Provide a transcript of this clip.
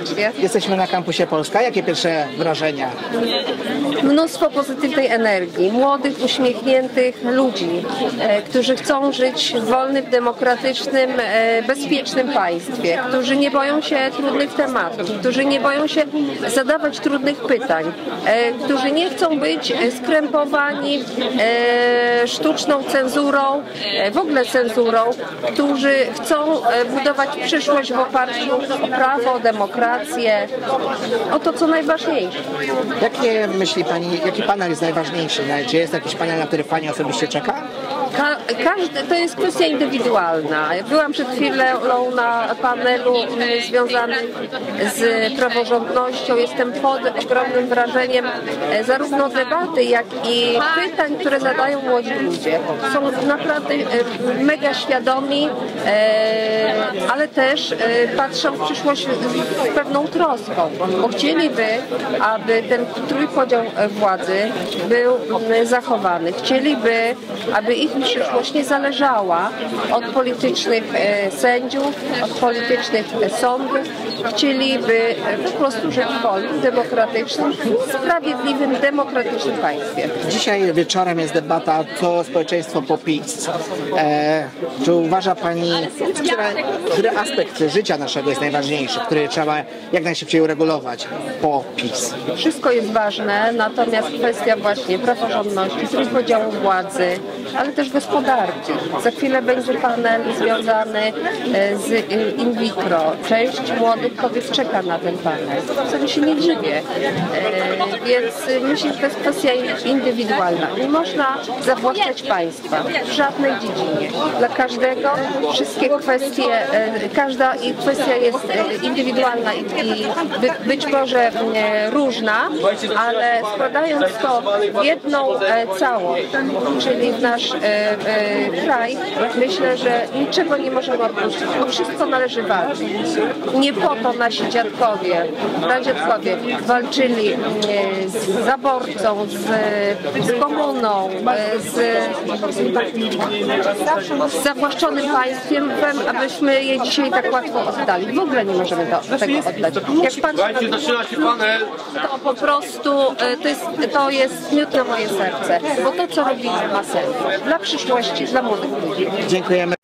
serdecznie. Jesteśmy na kampusie Polska. Jakie pierwsze wrażenia? Mnóstwo pozytywnej energii, młodych, uśmiechniętych ludzi, którzy chcą żyć w wolnym, demokratycznym, bezpiecznym państwie, którzy nie boją się trudnych tematów, którzy nie boją się zadawać trudnych pytań, którzy nie chcą być skrępowani sztuczną cenzurą, w ogóle cenzurą, którzy chcą budować przyszłość w oparciu o prawo, o demokrację, o to, co najważniejsze. Jakie myśli Pani, jaki panel jest najważniejszy? Czy jest jakiś panel, na który Pani osobiście czeka? Każdy, to jest kwestia indywidualna. Byłam przed chwilą na panelu związanym z praworządnością. Jestem pod ogromnym wrażeniem zarówno debaty, jak i pytań, które zadają młodzi ludzie. Są naprawdę mega świadomi, ale też patrzą w przyszłość z pewną troską, bo chcieliby, aby ten trójpodział władzy był zachowany. Chcieliby, aby ich przyszłość nie zależała od politycznych sędziów, od politycznych sądów. Chcieliby po prostu żyć w wolnym, demokratycznym, sprawiedliwym, demokratycznym państwie. Dzisiaj wieczorem jest debata, co społeczeństwo po PiS. Czy uważa Pani, który aspekt życia naszego jest najważniejszy, który trzeba jak najszybciej uregulować po PiS? Wszystko jest ważne, natomiast kwestia właśnie praworządności, trójpodziału władzy, ale też gospodarki. Za chwilę będzie panel związany z in vitro. Część młodych kobiet czeka na ten panel. Wcale się nie dziwię. Więc myślę, że to jest kwestia indywidualna. Nie można zawłaszczać państwa w żadnej dziedzinie. Dla każdego wszystkie kwestie, każda kwestia jest indywidualna i być może różna, ale składając to w jedną całość, czyli w nasz kraj, myślę, że niczego nie możemy odpuścić, bo wszystko należy walczyć. Nie po to nasi dziadkowie, pradziadkowie walczyli z zaborcą, z komuną, z zawłaszczonym państwem, abyśmy je dzisiaj tak łatwo oddali. W ogóle nie możemy tego oddać. Jak patrzę, to po prostu to jest miód na moje serce, bo to, co robimy, ma sens. Dla przyszłości, dla młodych ludzi. Dziękujemy.